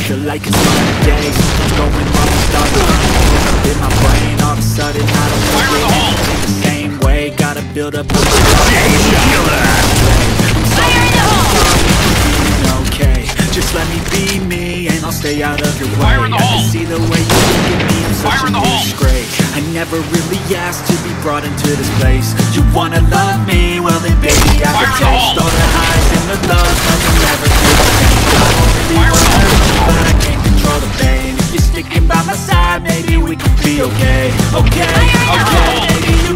feel like it's another day. It's going wrong, starting in my brain. All of a sudden I don't feel anything the same way. Gotta build up a okay. Just let me be me and I'll stay out of your way. I can see the way you look at me, I'm such a disgrace. I never really asked to be brought into this place. You wanna love me? Well then baby I can taste all the highs and the lows, but you'll never feel the same. I don't really wanna hurt you, but I can't control the pain. If you're sticking by my side, maybe we can be okay. Okay, okay, maybe